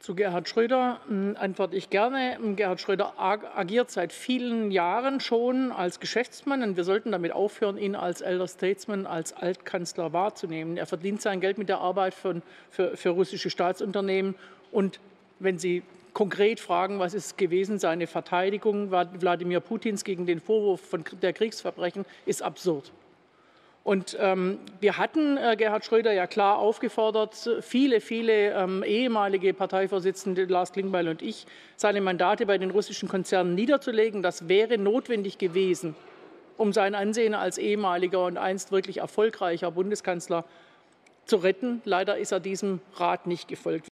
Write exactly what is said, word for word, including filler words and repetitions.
Zu Gerhard Schröder äh, antworte ich gerne. Gerhard Schröder ag agiert seit vielen Jahren schon als Geschäftsmann, und wir sollten damit aufhören, ihn als Elder Statesman, als Altkanzler wahrzunehmen. Er verdient sein Geld mit der Arbeit für, für, für russische Staatsunternehmen. Und wenn Sie konkret fragen, was ist gewesen seine Verteidigung Wladimir Putins gegen den Vorwurf von der Kriegsverbrechen, ist absurd. Und ähm, wir hatten äh, Gerhard Schröder ja klar aufgefordert, viele, viele ähm, ehemalige Parteivorsitzende, Lars Klingbeil und ich, seine Mandate bei den russischen Konzernen niederzulegen. Das wäre notwendig gewesen, um sein Ansehen als ehemaliger und einst wirklich erfolgreicher Bundeskanzler zu retten. Leider ist er diesem Rat nicht gefolgt.